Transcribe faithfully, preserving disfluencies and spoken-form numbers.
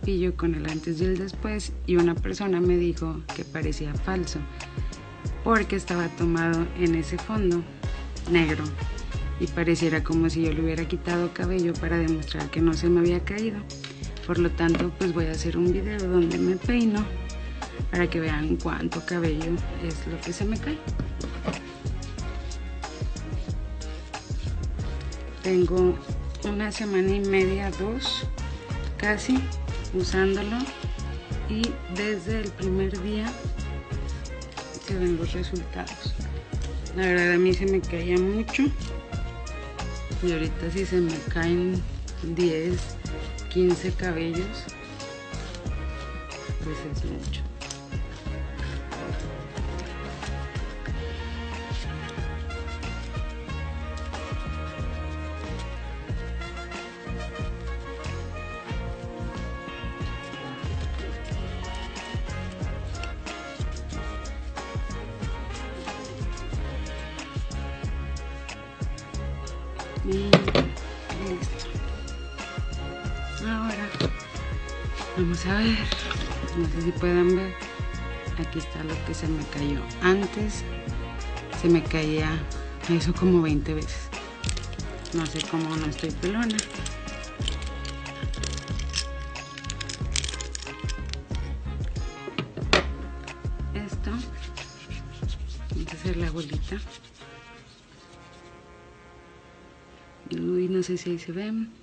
cepillo con el antes y el después, y una persona me dijo que parecía falso porque estaba tomado en ese fondo negro y pareciera como si yo le hubiera quitado cabello para demostrar que no se me había caído. Por lo tanto, pues voy a hacer un video donde me peino para que vean cuánto cabello es lo que se me cae. Tengo una semana y media, dos casi usándolo, y desde el primer día se ven los resultados. La verdad a mí se me caía mucho y ahorita sí se me caen diez, quince cabellos, pues es mucho. Y listo. Ahora vamos a ver, no sé si pueden ver, aquí está lo que se me cayó. Antes se me caía eso como veinte veces. No sé cómo no estoy pelona. Esto, vamos a hacer la bolita. Uy, no sé si ahí se ven.